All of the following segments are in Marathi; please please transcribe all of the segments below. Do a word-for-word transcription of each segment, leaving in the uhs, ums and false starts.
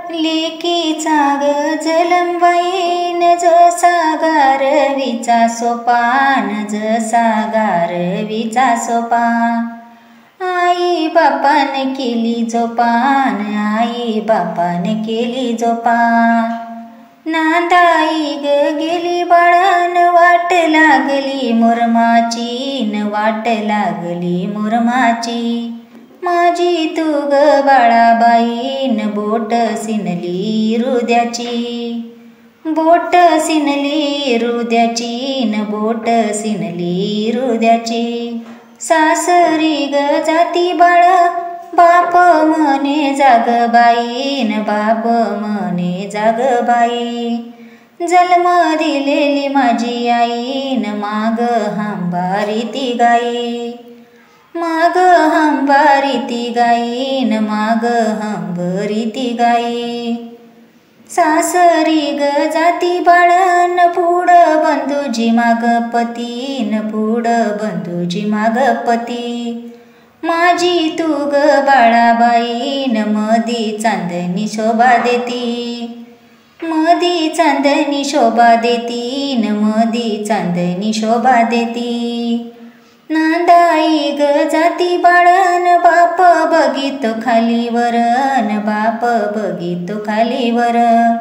लेकीचा ग जलमबाईन जसा गारवीचा सोपान, जसा गारवीचा सोपान। आई बापान केली जोपान, आई बापान केली जोपान। नांदाई ग गेली बाळान वाट लागली मुरमाची, न वाट लागली मुरमाची। माझी तू ग बाळाबाईन बोट सिनली हृदयाची, बोट सिनली हृदयाची, न बोट सिनली हृदयाची। सासरी ग जाती बाळ बाप म्हणे जाग बाईन, बाप म्हणे जाग बाई। जन्म दिलेली माझी आईन माग हंबारी ती गाई, माग हंबारी ती गाईन, माग हंबारी ती गाई। सासरी ग जाती बाळन पुढ बंधूजी माग पती, न पुढ बंधूजी माग पती। माझी तू ग बाळाबाईन मधी चांदणी शोभा देती, मधी चांदणी शोभा देती, न मधी चांदणी शोभा देती। नांदाई ग जाती बाळन बाप बघितो खालीवर, न बाप बघितो खालीवर।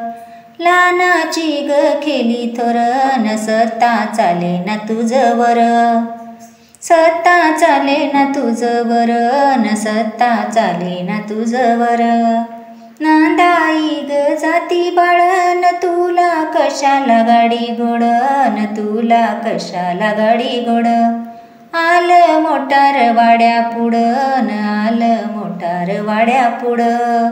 लहानाची ग खेली थोर, न सत्ता चाले ना तुझवर, सत्ता चाले ना तुझवर, न सत्ता चाले ना तुझवर। नांदाई ग जाती बाळन तुला कशाला गाडी गोड, न तुला कशाला गाडी गोड। आलं मोटार वाड्या पुढं, न आलं मोटार वाड्या पुढं।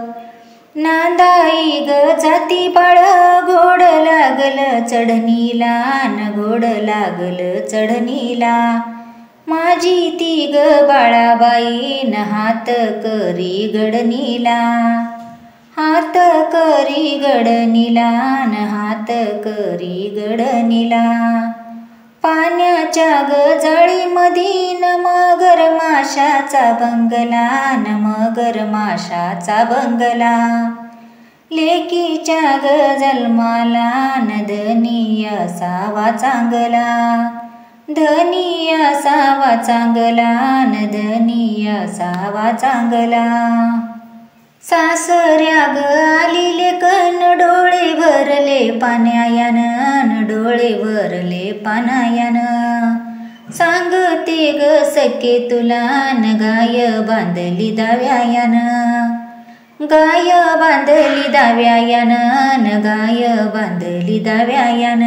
नांदाई ग जाती बाळ गोड लागल चढणीला, न गोड लागल चढणीला। माझी ती ग बाळाबाईन हात करी गडणीला, हात करी गडणीला, न हात करी गडणीला। पाण्याच्या ग जाळीमधीन मगर माशाचा बंगला, न मगर माशाचा बंगला। लेकीच्या ग जन्माला न धनी असावा चांगला, धनी असावा चांगला, न धनी असावा चांगला। सासऱ्या ग आली लेकन डोळे भरले पाण्यायान, न डोळे भरले पाण्यायान। सांगते ग सखे तुला न गाय बांधली दाव्यायान, गाय बांधली दाव्यायान, न गाय बांधली दाव्यायान।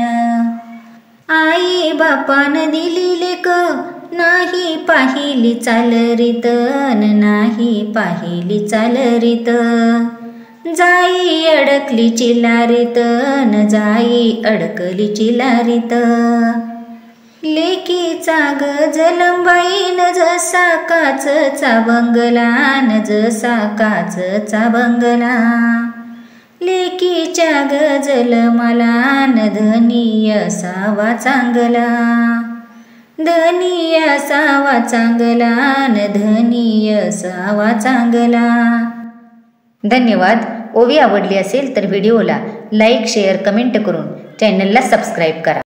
आई बापान दिली लेक नाही पाहिली चालरीत, न नाही पाहिली चालरीत। जाई अडकली चिलारीत, न जाई अडकली चिलारीत। लेकीचा ग जलमबाईन जसा काचचा बंगला, न जसा काचचा बंगला। लेकीच्या ग जन्माला न धनी असावा चांगला, धनी असावा चांगला, न धनी असावा चांगला। धन्यवाद। ओवी आवडली असेल तर व्हिडिओला लाईक, शेअर, कमेंट करून चॅनलला सबस्क्राईब करा।